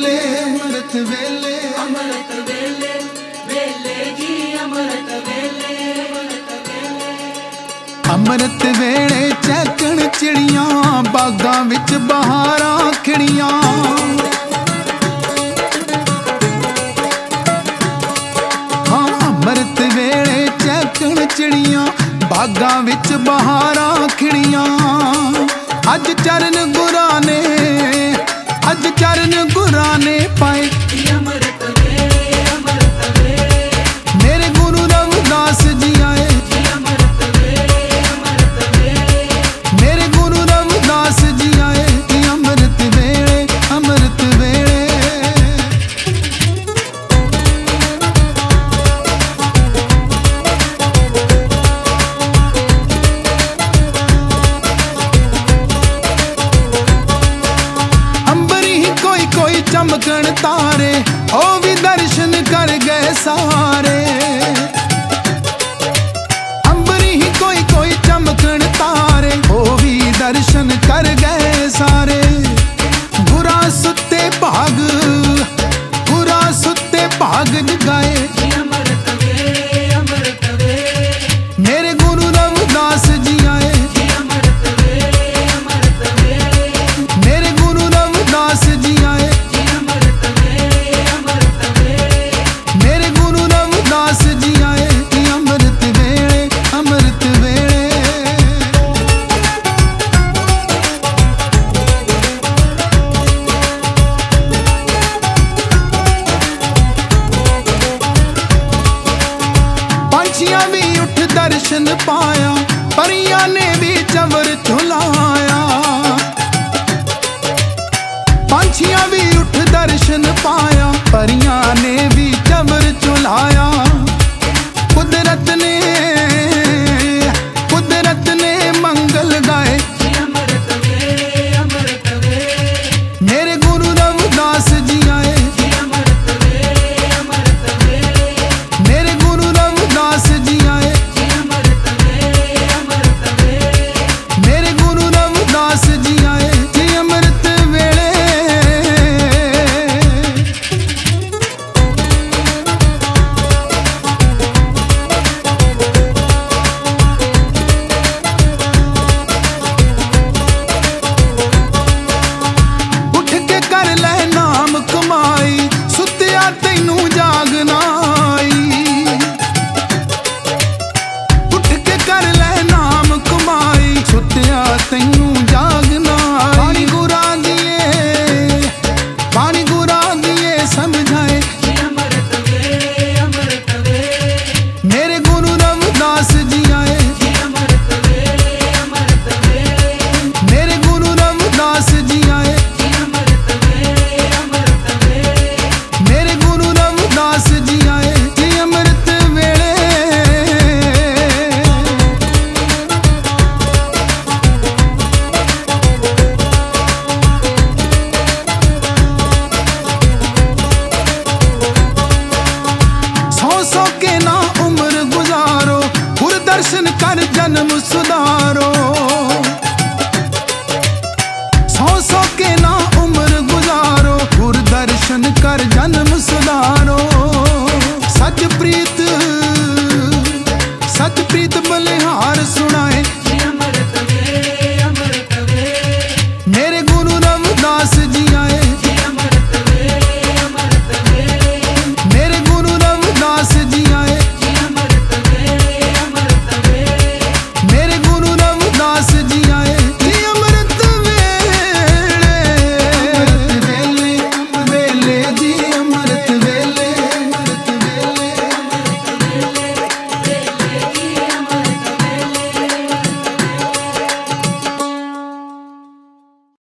वेले अमृत वेले वेले जी अमृत वेले अमृत वेले चहकण चिड़ियां बागां विच बहारां खिड़ियां हाँ अमृत वेले चहकण चिड़ियां बागां विच बहारां खिड़ियां अज चरण गुरां ने पाए अमृत वेले मेरे गुरु रविदास जी आए अमृत वेले मेरे गुरु रविदास जी आए अमृत वेले अमृत वेले कोई चमकण तारे ओ भी दर्शन कर गए सारे अंबरी ही कोई चमकण तारे ओ भी दर्शन कर गए सारे गुरा सुते भाग जगाए अमृत वेले मेरे गुरु रविदास जी आए अमृत वेले मेरे गुरु रविदास जी आए मेरे गुरु रविदास जी आए अमृत वेले अमृत वेले पंछियां भी उठ दर्शन पाया परियां ने भी चंवर झुलाया पंछियां भी उठ दर्शन पाया परियां ने भी चंवर झुलाया